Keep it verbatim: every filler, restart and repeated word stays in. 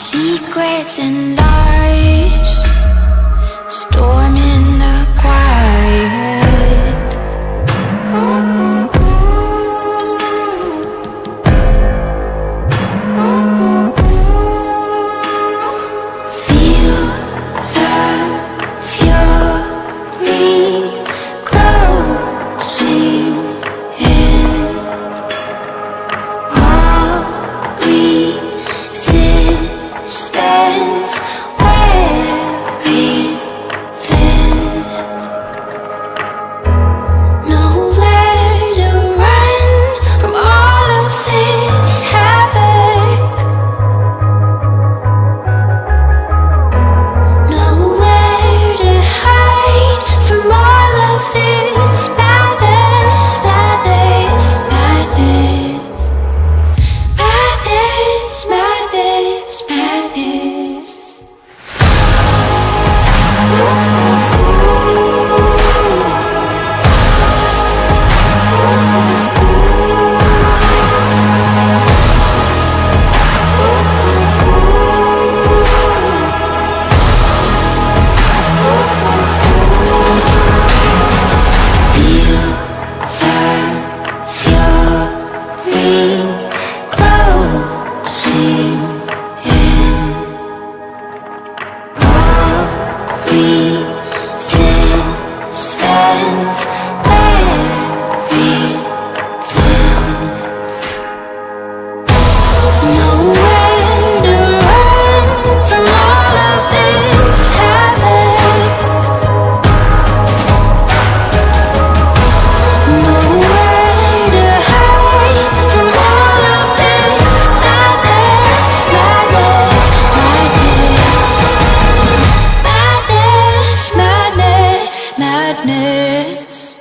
secrets and lies, storm in the quiet. Feel the fury closing in. All resistance wearing thin. Nowhere to run from all of this havoc. Nowhere to hide from all of this madness, madness, madness. Madness, madness, madness. Feel the fury closing in. All resistance wearing thin. Nowhere to run from all of this havoc. Nowhere to hide from all of this madness, madness, madness. Madness, madness, madness.